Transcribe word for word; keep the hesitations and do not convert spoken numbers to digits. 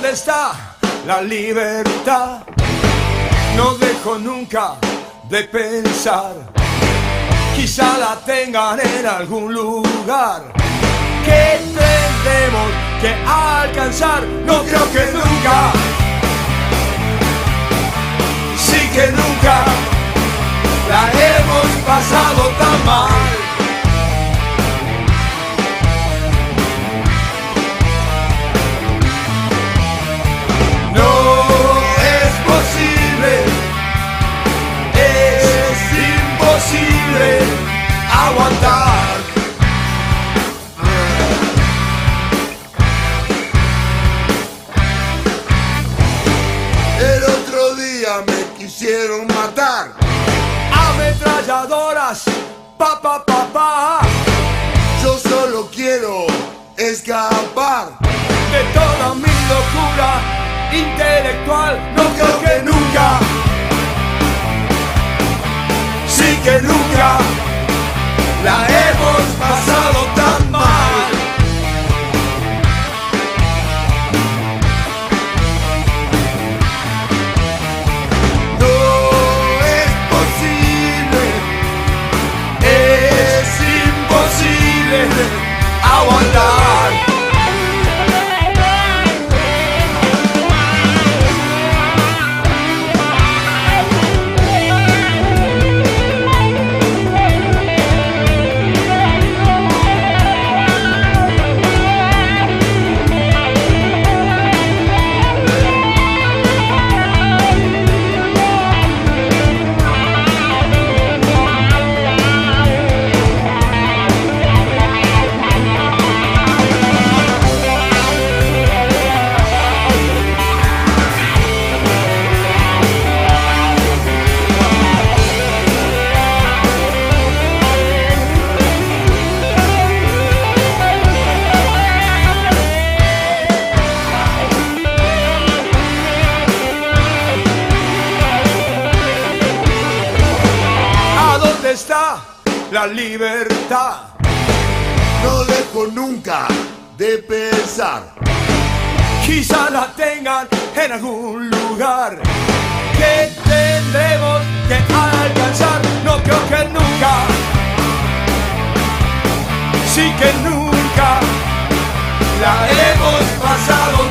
dónde está la libertad? No dejo nunca de pensar, quizá la tengan en algún lugar que tendremos que alcanzar. No creo que nunca, sí que nunca la hemos pasado tan mal. Aguantar. El otro día me quisieron matar, Ametralladoras, pa pa pa pa. yo solo quiero escapar De toda mi locura intelectual. No creo que nunca, sí que nunca la hemos pasado tan mal. No es posible, Es imposible aguantar. Está la libertad. no dejo nunca de pensar, Quizá la tengan en algún lugar que tendremos que alcanzar. No creo que nunca, sí que nunca la hemos pasado